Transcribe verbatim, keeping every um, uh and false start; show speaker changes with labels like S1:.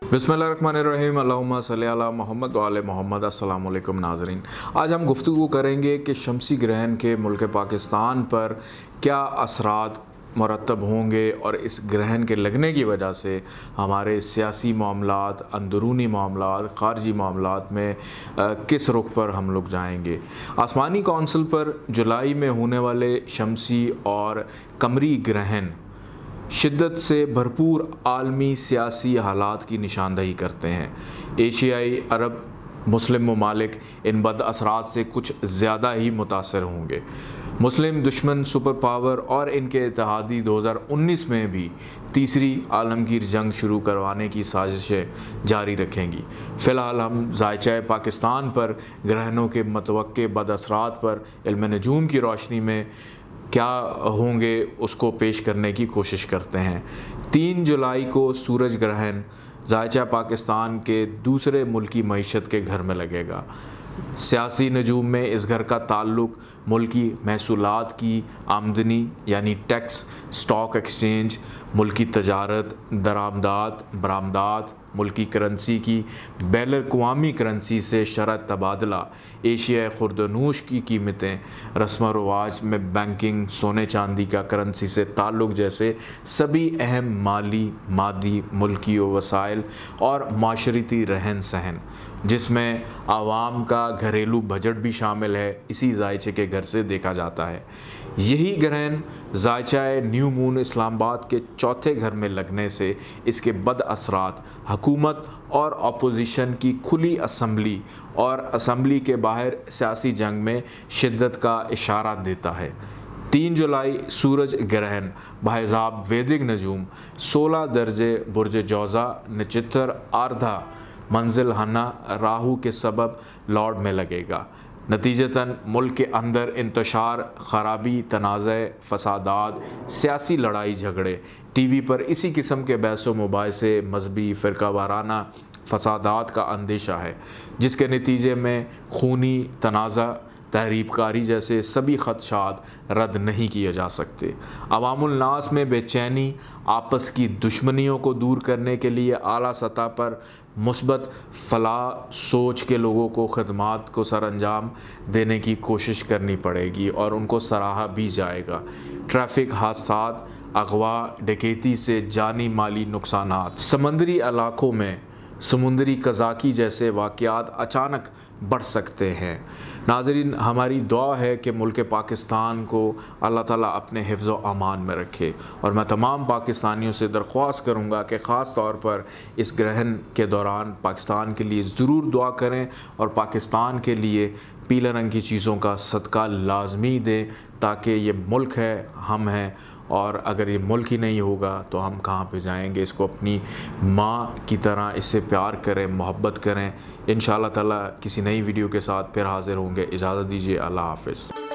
S1: बिस्मिल्लाहिर्रहमानिर्रहीम अल्लाहुम्मा सल्ली अला मोहम्मद व आले मोहम्मद। अस्सलाम वालेकुम नाज़रीन, आज हम गुफ्तगू करेंगे कि शमसी ग्रहण के मुल्क पाकिस्तान पर क्या असरात मुरतब होंगे और इस ग्रहण के लगने की वजह से हमारे सियासी मामलात, अंदरूनी मामलात, ख़ारजी मामलात में आ, किस रुख पर हम लोग जाएंगे। आसमानी कौंसिल पर जुलाई में होने वाले शमसी और कमरी ग्रहण शिद्दत से भरपूर आलमी सियासी हालात की निशानदही करते हैं। एशियाई, अरब, मुस्लिम ममालिक इन बद असरात से कुछ ज़्यादा ही मुतासर होंगे। मुस्लिम दुश्मन सुपर पावर और इनके इत्तेहादी दो हज़ार उन्नीस में भी तीसरी आलमगीर जंग शुरू करवाने की साजिशें जारी रखेंगी। फ़िलहाल हम ज़ायचा पाकिस्तान पर ग्रहणों के मतवक्के बद असरात पर इल्म नजूम की रोशनी में क्या होंगे उसको पेश करने की कोशिश करते हैं। तीन जुलाई को सूरज ग्रहण ज़ायचा पाकिस्तान के दूसरे मुल्की मईशत के घर में लगेगा। सियासी नजूम में इस घर का ताल्लुक मुल्की महसूलात की आमदनी यानी टैक्स, स्टॉक एक्सचेंज, मुल्की तजारत, दरामदात, बरामदात, मुल्की करेंसी की बैन अक़वामी करेंसी से शरत तबादला, एशिया खुर्दनूश की कीमतें, रस्म व रवाज में बैंकिंग, सोने चांदी का करेंसी से ताल्लुक़ जैसे सभी अहम माली, मादी, मुल्की वसाइल और माशरती रहन सहन, जिसमें आवाम का घरेलू बजट भी शामिल है, इसी ज़ायचे के घर से देखा जाता है। यही ग्रहण ज़ायचा न्यू मून इस्लामाबाद के चौथे घर में लगने से इसके बद असरात हुकूमत और अपोजिशन की खुली असम्बली और असम्बली के बाहर सियासी जंग में शिद्दत का इशारा देता है। तीन जुलाई सूरज ग्रहण बाहिजाब वैदिक नजूम सोलह दर्जे बुर्ज जौज़ा नचित्र आर्धा मंजिल हन्ना राहु के सबब लॉर्ड में लगेगा। नतीजतन मुल्क के अंदर इंतशार, ख़राबी, तनाज़े, फसादात, सियासी लड़ाई झगड़े, टीवी पर इसी किस्म के बहस व मुबाहिसे, मजहबी फ़िरका वाराना फसादात का अंदेशा है, जिसके नतीजे में खूनी तनाज़ा, तहरीबकारी जैसे सभी ख़दशात रद्द नहीं किए जा सकते। अवामुल नास में बेचैनी, आपस की दुश्मनियों को दूर करने के लिए आला सतह पर मुस्बत फलाह सोच के लोगों को खदमात को सर अंजाम देने की कोशिश करनी पड़ेगी और उनको सराहा भी जाएगा। ट्रैफिक हादसात, अगवा, डकैती से जानी माली नुकसानात, समंदरी इलाकों में समुंदरी कज़ाकी जैसे वाक़यात अचानक बढ़ सकते हैं। नाज़रीन, हमारी दुआ है कि मुल्क पाकिस्तान को अल्लाह ताला अपने हिफ्ज़ व अमान में रखे और मैं तमाम पाकिस्तानियों से दरख्वास्त करूँगा कि ख़ास तौर पर इस ग्रहण के दौरान पाकिस्तान के लिए ज़रूर दुआ करें और पाकिस्तान के लिए पीले रंग की चीज़ों का सदका लाजमी दें, ताकि ये मुल्क है, हम हैं, और अगर ये मुल्क ही नहीं होगा तो हम कहाँ पे जाएंगे। इसको अपनी माँ की तरह इससे प्यार करें, मोहब्बत करें। इंशाअल्लाह ताला किसी नई वीडियो के साथ फिर हाज़िर होंगे। इजाज़त दीजिए, अल्लाह हाफ़िज़।